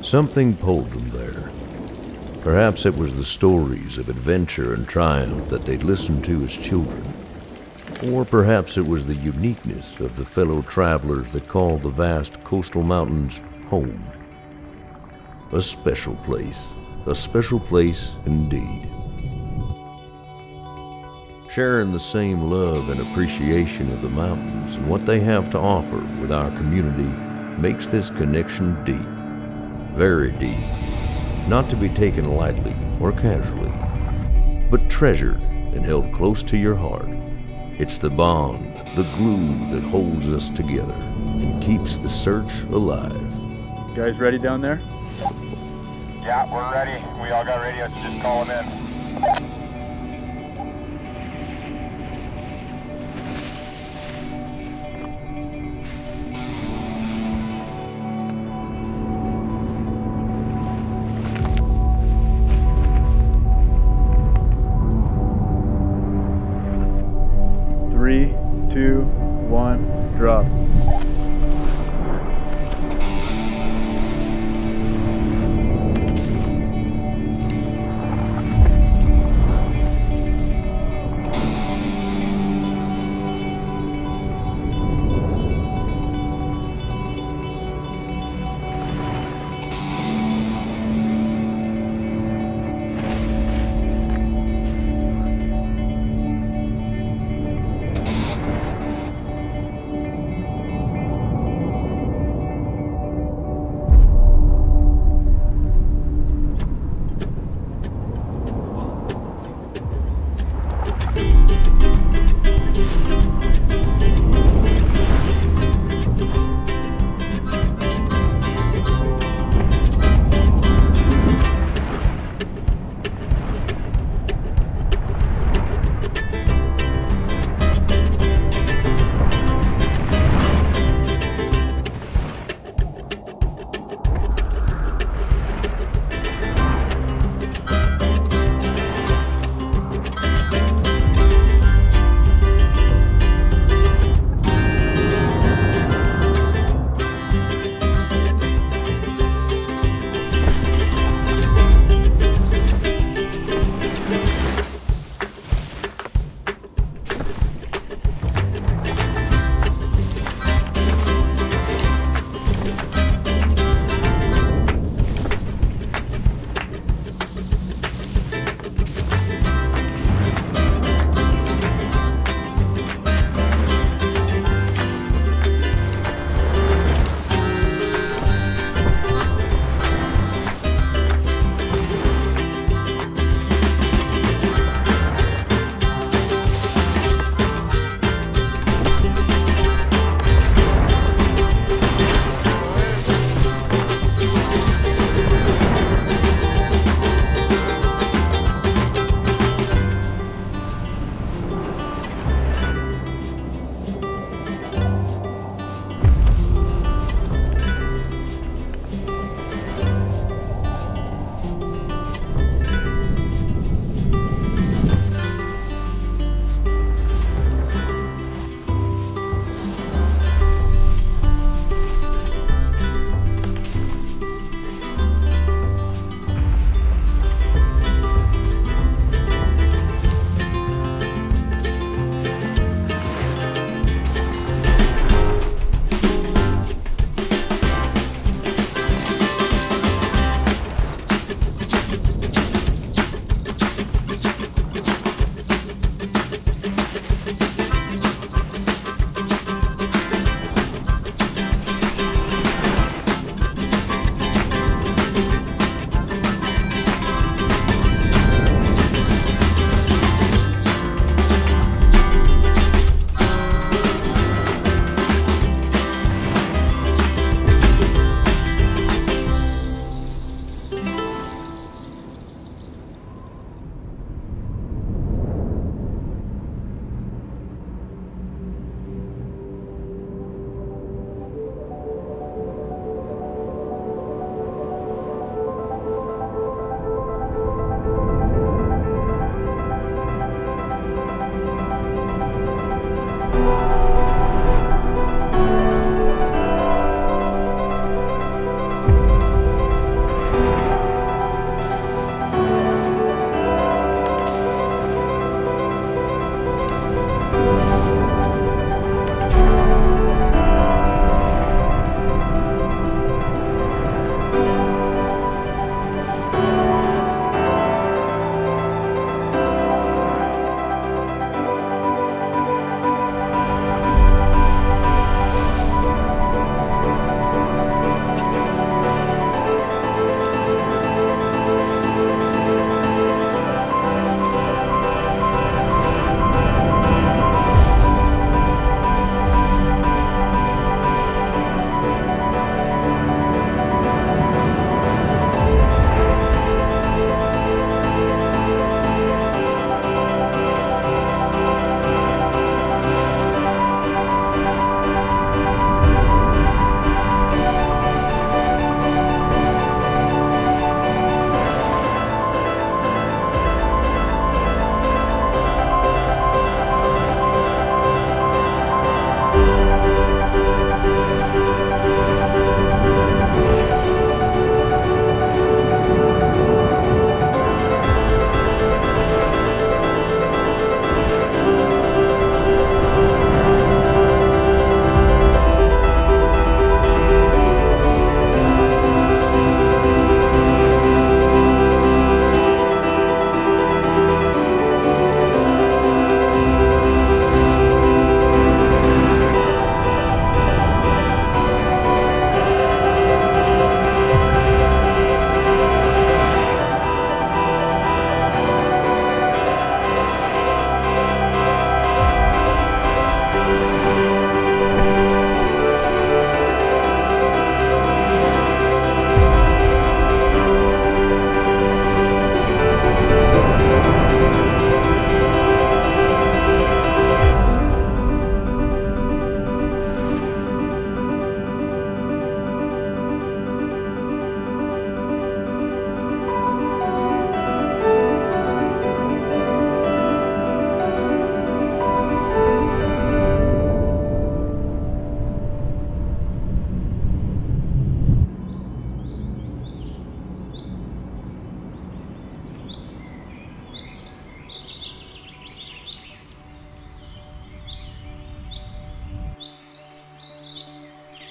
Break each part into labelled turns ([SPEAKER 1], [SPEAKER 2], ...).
[SPEAKER 1] Something pulled them there. Perhaps it was the stories of adventure and triumph that they'd listened to as children. Or perhaps it was the uniqueness of the fellow travelers that called the vast coastal mountains home. A special place indeed. Sharing the same love and appreciation of the mountains and what they have to offer with our community makes this connection deep, very deep, not to be taken lightly or casually, but treasured and held close to your heart. It's the bond, the glue that holds us together and keeps the search alive.
[SPEAKER 2] You guys ready down there?
[SPEAKER 3] Yeah, we're ready. We all got radios, just call them in.
[SPEAKER 2] Three, two, one, drop.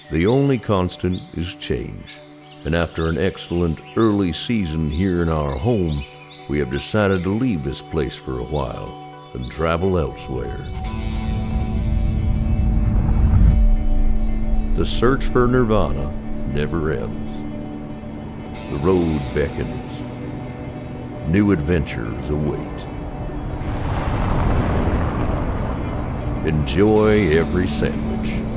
[SPEAKER 1] The only constant is change, and after an excellent early season here in our home, we have decided to leave this place for a while and travel elsewhere. The search for nirvana never ends. The road beckons. New adventures await. Enjoy every sandwich.